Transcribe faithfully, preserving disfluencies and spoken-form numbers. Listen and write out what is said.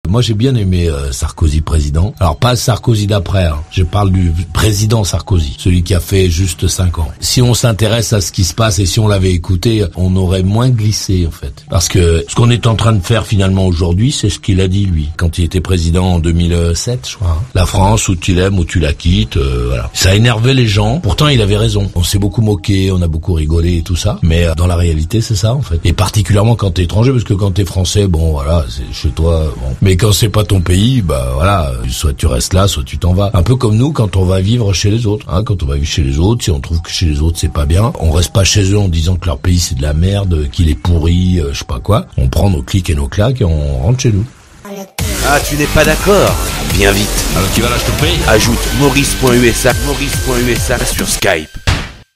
Moi, j'ai bien aimé euh, Sarkozy président. Alors, pas Sarkozy d'après, hein. Je parle du président Sarkozy, celui qui a fait juste cinq ans. Si on s'intéresse à ce qui se passe et si on l'avait écouté, on aurait moins glissé, en fait. Parce que ce qu'on est en train de faire finalement aujourd'hui, c'est ce qu'il a dit, lui, quand il était président en deux mille sept, je crois. Hein. La France, où tu l'aimes, où tu la quittes, euh, voilà. Ça a énervé les gens. Pourtant, il avait raison. On s'est beaucoup moqué, on a beaucoup rigolé et tout ça. Mais euh, dans la réalité, c'est ça, en fait. Et particulièrement quand t'es étranger, parce que quand t'es français, bon, voilà, c'est chez toi, bon. Mais quand c'est pas ton pays, bah voilà, soit tu restes là, soit tu t'en vas. Un peu comme nous quand on va vivre chez les autres. Hein, quand on va vivre chez les autres, si on trouve que chez les autres c'est pas bien, on reste pas chez eux en disant que leur pays c'est de la merde, qu'il est pourri, euh, je sais pas quoi. On prend nos clics et nos claques et on rentre chez nous. Ah, tu n'es pas d'accord? Viens vite. Alors tu vas là, je te prie. Ajoute maurice point u s a, maurice point u s a sur Skype.